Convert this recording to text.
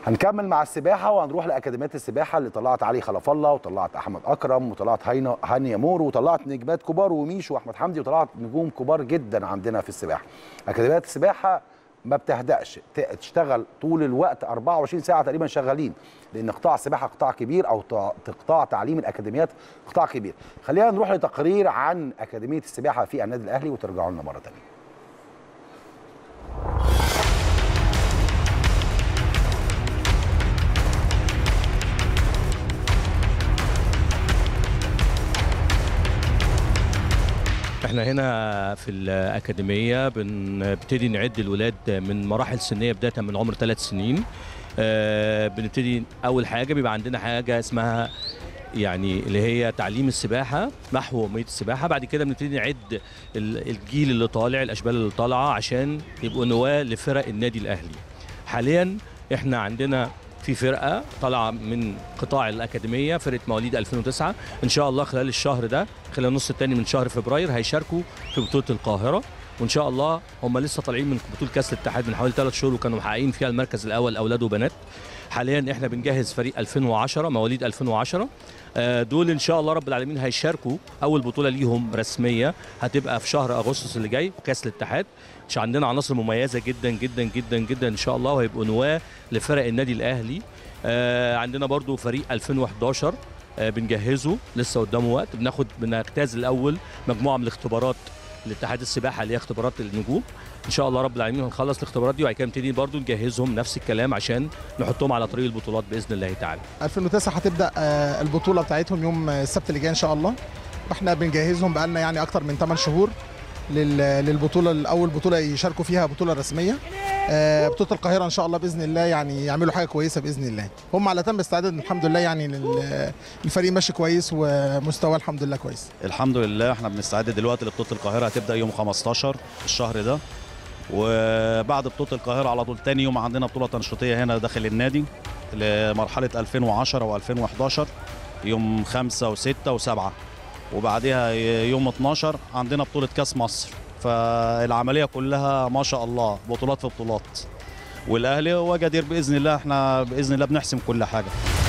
هنكمل مع السباحه وهنروح لاكاديميات السباحه اللي طلعت علي خلف الله وطلعت احمد اكرم وطلعت هاني مور وطلعت نجمات كبار وميشو واحمد حمدي وطلعت نجوم كبار جدا عندنا في السباحه. اكاديميات السباحه ما بتهدأش، تشتغل طول الوقت 24 ساعه تقريبا شغالين، لان قطاع السباحه قطاع كبير او قطاع تعليم الاكاديميات قطاع كبير. خلينا نروح لتقرير عن اكاديميه السباحه في النادي الاهلي وترجعوا لنا مره ثانيه. احنا هنا في الأكاديمية بنبتدي نعد الولاد من مراحل سنية بداية من عمر 3 سنين. بنبتدي أول حاجة بيبقى عندنا حاجة اسمها يعني اللي هي تعليم السباحة، محو أهمية السباحة. بعد كده بنبتدي نعد الجيل اللي طالع، الأشبال اللي طالعة عشان يبقوا نواة لفرق النادي الأهلي. حاليا احنا عندنا في فرقة طالعة من قطاع الأكاديمية، فرقة مواليد 2009. إن شاء الله خلال الشهر ده، خلال النص الثاني من شهر فبراير، هيشاركوا في بطولة القاهرة. وإن شاء الله هم لسه طالعين من بطولة كأس الاتحاد من حوالي 3 شهور، وكانوا محققين فيها المركز الأول أولاد وبنات. حاليا احنا بنجهز فريق 2010 مواليد 2010. دول ان شاء الله رب العالمين هيشاركوا اول بطوله ليهم رسميه، هتبقى في شهر اغسطس اللي جاي كاس الاتحاد. عشان عندنا عناصر مميزه جدا جدا جدا جدا ان شاء الله، وهيبقوا نواه لفرق النادي الاهلي. عندنا برضو فريق 2011 بنجهزه لسه قدامه وقت، بنجتاز الاول مجموعه من الاختبارات لاتحاد السباحه اللي هي اختبارات النجوم. ان شاء الله رب العالمين هنخلص الاختبارات دي، وبعد كده نبتدي برضه نجهزهم نفس الكلام عشان نحطهم على طريق البطولات باذن الله تعالى. 2009 هتبدا البطوله بتاعتهم يوم السبت اللي جاي ان شاء الله، واحنا بنجهزهم بقالنا يعني اكتر من 8 شهور للبطوله. الاول بطوله يشاركوا فيها بطوله رسميه، بطوله القاهره ان شاء الله باذن الله، يعني يعملوا حاجه كويسه باذن الله. هم على تم استعداد الحمد لله، يعني الفريق ماشي كويس ومستواه الحمد لله كويس. الحمد لله احنا بنستعد دلوقتي لبطوله القاهره، هتبدا يوم 15 الشهر ده، وبعد بطوله القاهره على طول تاني يوم عندنا بطوله تنشيطيه هنا داخل النادي لمرحله 2010 و2011 يوم 5 و6 و7، وبعدها يوم 12 عندنا بطوله كاس مصر. فالعمليه كلها ما شاء الله بطولات في بطولات، والاهلي هو جدير باذن الله. احنا باذن الله بنحسم كل حاجه.